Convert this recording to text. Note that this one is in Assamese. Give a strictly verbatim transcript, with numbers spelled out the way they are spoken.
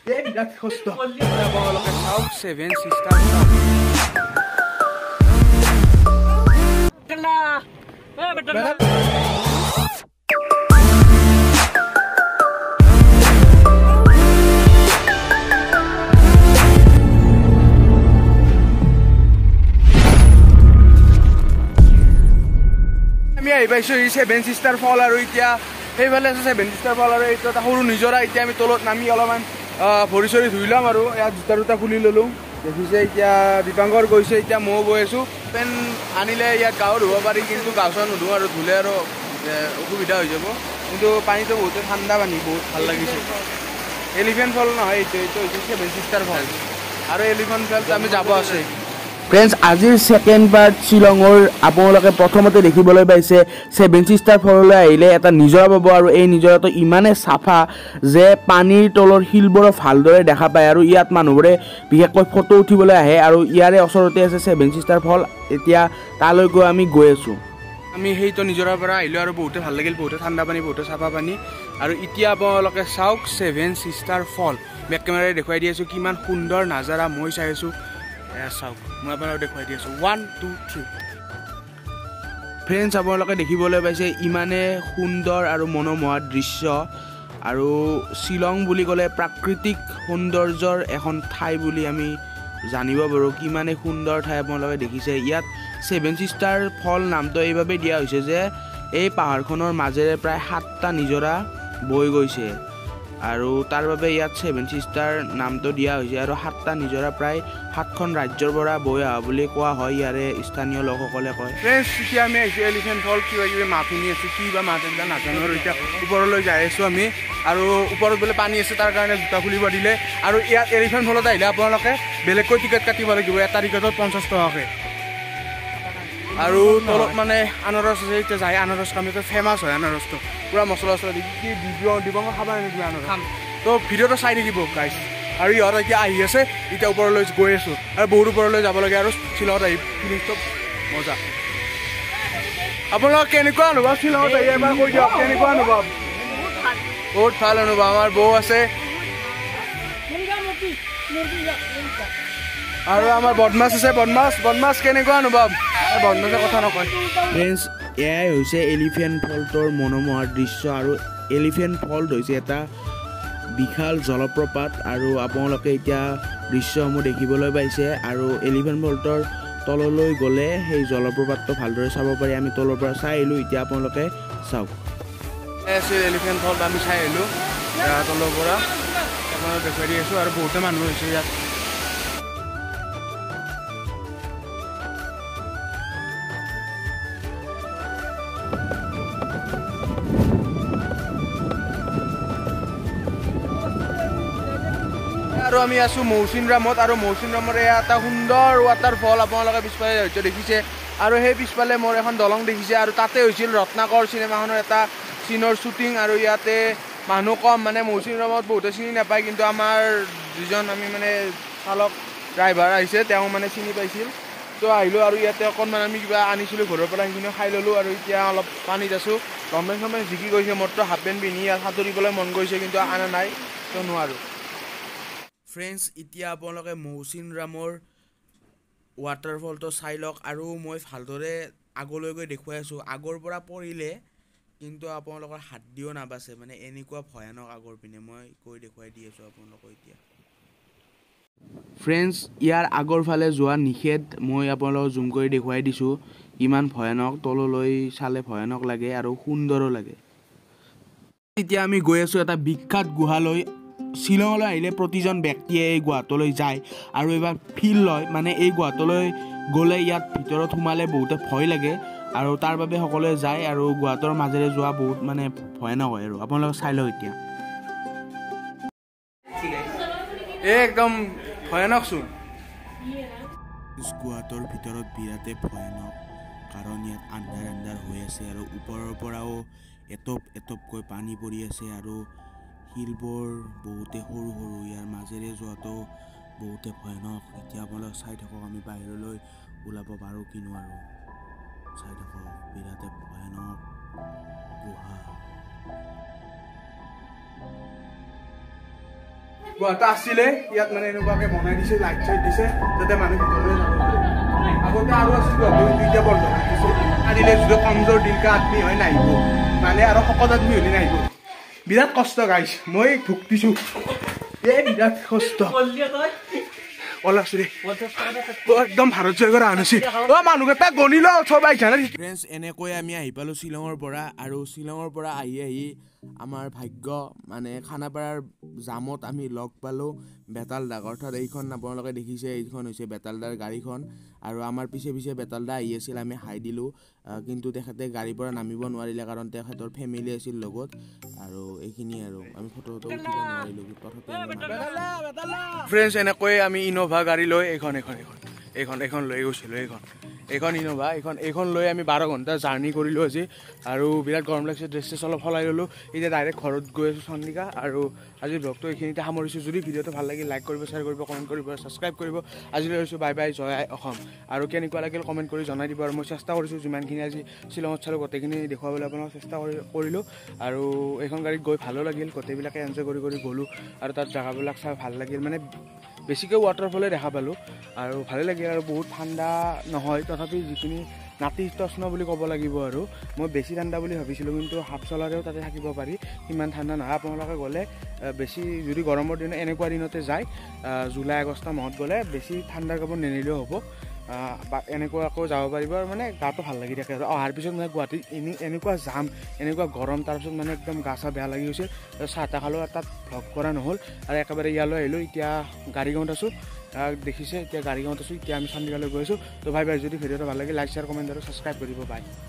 এই বিৰাট কষ্ট আপোনালোকে চাওক সেভেন সিস্টাৰ বেটা এ বেটা আমি আহি পাইছো এই সেভেন সিস্টাৰ ফল আৰু এতিয়া সেইফালে আছে সেভেন সিস্টাৰ ফল আৰু এইটো এটা সৰু নিজৰা এতিয়া আমি তলত নামি অলপমান ভৰি চৰি ধুই ল'ম আৰু ইয়াত জোতা জোতা খুলি ল'লোঁ দেখিছে এতিয়া দীপাংকৰ গৈছে এতিয়া ময়ো গৈ আছোঁ পেন আনিলে ইয়াত গাও ধুব পাৰি কিন্তু গাও চাও নুধুওঁ আৰু ধুলে আৰু অসুবিধা হৈ যাব কিন্তু পানীটো বহুতে ঠাণ্ডা পানী বহুত ভাল লাগিছে এলিফেণ্ট ফল নহয় এইটো এইটো হৈছে সেভেন সিস্টাৰ ফল আৰু এলিফেণ্ট ফলটো আমি যাব আছে ফ্ৰেণ্ডছ আজিৰ ছেকেণ্ড পাৰ্ট শ্বিলঙৰ আপোনালোকে প্ৰথমতে দেখিবলৈ পাইছে সেভেন সিস্টাৰ ফললৈ আহিলে এটা নিজৰা পাব আৰু এই নিজৰাটো ইমানে চাফা যে পানীৰ তলৰ শিলবোৰো ভালদৰে দেখা পায় আৰু ইয়াত মানুহবোৰে বিশেষকৈ ফটো উঠিবলৈ আহে আৰু ইয়াৰে ওচৰতে আছে সেভেন সিস্টাৰ ফল এতিয়া তালৈ গৈ আমি গৈ আছোঁ আমি সেইটো নিজৰাৰ পৰা আহিলোঁ আৰু বহুতে ভাল লাগিল বহুতে ঠাণ্ডা পানী বহুতে চাফা পানী আৰু এতিয়া আপোনালোকে চাওক সেভেন সিস্টাৰ ফল বেক কেমেৰাৰে দেখুৱাই দি আছোঁ কিমান সুন্দৰ নাজাৰা মই চাই আছোঁ চাওক মই আপোনালোকক দেখুৱাই দি আছোঁ ওৱান টু থ্ৰী ফ্ৰেণ্ডছ আপোনালোকে দেখিবলৈ পাইছে ইমানে সুন্দৰ আৰু মনোমোহা দৃশ্য আৰু শ্বিলং বুলি ক'লে প্ৰাকৃতিক সৌন্দৰ্যৰ এখন ঠাই বুলি আমি জানিব পাৰোঁ কিমানে সুন্দৰ ঠাই আপোনালোকে দেখিছে ইয়াত সেভেন সিস্টাৰ ফল নামটো এইবাবে দিয়া হৈছে যে এই পাহাৰখনৰ মাজেৰে প্ৰায় সাতটা নিজৰা বৈ গৈছে আৰু তাৰ বাবে ইয়াত সেভেন সিস্টাৰ নামটো দিয়া হৈছে আৰু সাতটা নিজৰা প্ৰায় সাতখন ৰাজ্যৰ পৰা বৈ অহা বুলি কোৱা হয় ইয়াৰে স্থানীয় লোকসকলে কয় ফ্ৰেণ্ডছ এতিয়া আমি আহিছোঁ এলিফেণ্ট ফল কিবা কিবি মাছ শুনি আছোঁ কি বা মাছ এইবিলাক নাজানো আৰু এতিয়া ওপৰলৈ যাই আছোঁ আমি আৰু ওপৰত বোলে পানী আছে তাৰ কাৰণে জোতা খুলিব দিলে আৰু ইয়াত এলিফেণ্ট ফলত আহিলে আপোনালোকে বেলেগকৈ টিকেট কাটিব লাগিব এটা টিকেটত পঞ্চাছ টকাকৈ আৰু তলত মানে আনাৰস আছে এতিয়া যায় আনাৰস কামটো ফেমাছ হয় আনাৰসটো পুৰা মছলা চছলা দি কি দিবংক খাব নেকি আনাৰস তো ভিডিঅ'টো চাই থাকিব গাইছ আৰু ইহঁত এতিয়া আহি আছে এতিয়া ওপৰলৈ গৈ আছোঁ আৰু বহুত ওপৰলৈ যাব লাগে আৰু শ্বিলঙত আহি ফিলিংটো মজা আপোনালোক কেনেকুৱা অনুভৱ শ্বিলঙত আহি এবাৰ কৈ দিয়ক কেনেকুৱা অনুভৱ বহুত ভাল অনুভৱ আমাৰ বৌ আছে আৰু আমাৰ বদমাছ আছে বদমাছ বদমাছ কেনেকুৱা অনুভৱ বদমাছে কথা নকয় ফ্ৰেণ্ডছ এয়াই হৈছে এলিফেণ্ট ফলটোৰ মনোমোহা দৃশ্য আৰু এলিফেণ্ট ফল হৈছে এটা বিশাল জলপ্ৰপাত আৰু আপোনালোকে এতিয়া দৃশ্যসমূহ দেখিবলৈ পাইছে আৰু এলিফেণ্ট ফলটোৰ তললৈ গ'লে সেই জলপ্ৰপাতটো ভালদৰে চাব পাৰি আমি তলৰ পৰা চাই আহিলোঁ এতিয়া আপোনালোকে চাওক এলিফেণ্ট ফল আমি চাই আহিলোঁ তলৰ পৰা আপোনালোকে দেখুৱাই দি আছোঁ আৰু বহুতে মানুহ হৈছে ইয়াত আৰু আমি আছোঁ মৌচিনৰামত আৰু মৌচিনৰামৰ এয়া এটা সুন্দৰ ৱাটাৰফল আপোনালোকে পিছফালে হয়তো দেখিছে আৰু সেই পিছফালে মোৰ এখন দলং দেখিছে আৰু তাতে হৈছিল ৰত্নাকৰ চিনেমাখনৰ এটা চিনৰ শ্বুটিং আৰু ইয়াতে মানুহ কম মানে মৌচিনৰামত বহুতে চিনি নাপায় কিন্তু আমাৰ যিজন আমি মানে চালক ড্ৰাইভাৰ আহিছে তেওঁ মানে চিনি পাইছিল তো আহিলোঁ আৰু ইয়াতে অকণমান আমি কিবা আনিছিলোঁ ঘৰৰ পৰা সেইখিনি খাই ল'লোঁ আৰু এতিয়া অলপ পানীত আছোঁ লম্বেন চম্বেন জিকি গৈছে মোৰতো হাফ পেণ্ট পিন্ধি ইয়াত সাঁতুৰিবলৈ মন গৈছে কিন্তু অনা নাই তো নোৱাৰোঁ ফ্ৰেণ্ডছ এতিয়া আপোনালোকে মৌচিনৰামৰ ৱাটাৰফলটো চাই লওক আৰু মই ভালদৰে আগলৈ গৈ দেখুৱাই আছোঁ আগৰ পৰা পৰিলে কিন্তু আপোনালোকৰ হাত দিও নাবাচে মানে এনেকুৱা ভয়ানক আগৰ পিনে মই কৈ দেখুৱাই দি আছোঁ আপোনালোকক এতিয়া ফ্ৰেণ্ডছ ইয়াৰ আগৰ ফালে যোৱা নিষেধ মই আপোনালোকক জুম কৰি দেখুৱাই দিছোঁ ইমান ভয়ানক তললৈ চালে ভয়ানক লাগে আৰু সুন্দৰো লাগে এতিয়া আমি গৈ আছোঁ এটা বিখ্যাত গুহালৈ শ্বিলঙলৈ আহিলে প্ৰতিজন ব্যক্তিয়ে এই গুহাটোলৈ যায় আৰু এবাৰ ফিল লয় মানে এই গুহাটোলৈ গ'লে ইয়াত ভিতৰত সোমালে বহুতে ভয় লাগে আৰু তাৰ বাবে সকলোৱে যায় আৰু গুহাটোৰ মাজেৰে যোৱা বহুত মানে ভয়ানক হয় আৰু আপোনালোকে চাই লওক এতিয়া এই একদম ভয়ানক চোন গুহাটোৰ ভিতৰত বিৰাটে ভয়ানক কাৰণ ইয়াত আন্ধাৰ আন্ধাৰ হৈ আছে আৰু ওপৰৰ পৰাও এটপ এটপকৈ পানী পৰি আছে আৰু শিলবোৰ বহুতে সৰু সৰু ইয়াৰ মাজেৰে যোৱাটো বহুতে ভয়ানক এতিয়া আপোনালোক চাই থাকক আমি বাহিৰলৈ ওলাব পাৰোঁ কি নোৱাৰোঁ চাই থাকক বিৰাটে ভয়ানক গুহা গুৱাহাটী আছিলে ইয়াত মানে এনেকুৱাকে বনাই দিছে লাইট চাইট দিছে যাতে মানুহ ভিতৰলৈ যাব পাৰে আগতে আৰু আছিল গুৱাহাটী এতিয়া বন্ধ কৰি দিছে আজিলে যদি কমজোৰ দিলকা আদমি হয় নাহিব মানে আৰু শকত আদমি হ'লে নাহিব বিৰাট কষ্ট গাইছ মই ভুগিছোঁ এই বিৰাট কষ্ট একদম ভাৰত জয় কৰা আনিছে মানুহকেইটা গণি লওঁ সবাই ফ্ৰেণ্ডছ এনেকৈ আমি আহি পালোঁ শ্বিলঙৰ পৰা আৰু শ্বিলঙৰ পৰা আহি আহি আমাৰ ভাগ্য মানে খানাপাৰাৰ জামত আমি লগ পালোঁ বেতালদাক অৰ্থাৎ এইখন আপোনালোকে দেখিছে এইখন হৈছে বেতালদাৰ গাড়ীখন আৰু আমাৰ পিছে পিছে বেতালদা আহি আছিল আমি হাই দিলোঁ কিন্তু তেখেতে গাড়ীৰ পৰা নামিব নোৱাৰিলে কাৰণ তেখেতৰ ফেমিলি আছিল লগত আৰু এইখিনি আৰু আমি ফটো ফটো উঠিব নোৱাৰিলোঁ তথাপি ফ্ৰেণ্ডছ এনেকৈ আমি ইন'ভা গাড়ী লৈ এইখন এইখন এইখন এইখন এইখন লৈ গৈছিলোঁ এইখন এইখন ইন'ভা এইখন এইখন লৈ আমি বাৰ ঘণ্টা জাৰ্ণি কৰিলোঁ আজি আৰু বিৰাট গৰম লাগিছে ড্ৰেছ চেছ অলপ সলাই ল'লোঁ এতিয়া ডাইৰেক্ট ঘৰত গৈ আছোঁ চন্দিকা আৰু আজিৰ ব্লগটো এইখিনিতে সামৰিছোঁ যদি ভিডিঅ'টো ভাল লাগিল লাইক কৰিব শ্বেয়াৰ কৰিব কমেণ্ট কৰিব ছাবস্ক্ৰাইব কৰিব আজিলৈ হৈছোঁ বাই বাই জয় আই অসম আৰু কেনেকুৱা লাগিল কমেণ্ট কৰি জনাই দিব আৰু মই চেষ্টা কৰিছোঁ যিমানখিনি আজি শ্বিলঙত চালোঁ গোটেইখিনি দেখুৱাবলৈ আপোনাক চেষ্টা কৰি কৰিলোঁ আৰু এইখন গাড়ীত গৈ ভালো লাগিল গোটেইবিলাকে এনজয় কৰি কৰি গ'লোঁ আৰু তাত জেগাবিলাক চাই ভাল লাগিল মানে বেছিকৈ ৱাটাৰফলে দেখা পালোঁ আৰু ভালে লাগিল আৰু বহুত ঠাণ্ডা নহয় তথাপি যিখিনি নাতিশীতোষ্ণ বুলি ক'ব লাগিব আৰু মই বেছি ঠাণ্ডা বুলি ভাবিছিলোঁ কিন্তু হাফ চলাৰেও তাতে থাকিব পাৰি সিমান ঠাণ্ডা নহয় আপোনালোকে গ'লে বেছি যদি গৰমৰ দিনত এনেকুৱা দিনতে যায় জুলাই আগষ্ট মাহত গ'লে বেছি ঠাণ্ডাৰ কাপোৰ নিনিলেও হ'ব বা এনেকুৱা আকৌ যাব পাৰিব আৰু মানে গাটো ভাল লাগি থাকে আৰু অহাৰ পিছত মানে গুৱাহাটীত এনে এনেকুৱা জাম এনেকুৱা গৰম তাৰপিছত মানে একদম গা চা বেয়া লাগি গৈছিল চাহ তাহ খালোঁ আৰু তাত ভ্লগ কৰা নহ'ল আৰু একেবাৰে ইয়ালৈ আহিলোঁ এতিয়া গাড়ীগাঁৱত আছোঁ দেখিছে এতিয়া গাড়ীগাঁৱত আছোঁ এতিয়া আমি চন্দিকালৈ গৈ আছোঁ তো ভাই ভাই যদি ভিডিঅ'টো ভাল লাগে লাইক শ্বেয়াৰ কমেণ্ট আৰু ছাবস্ক্ৰাইব কৰিব বাই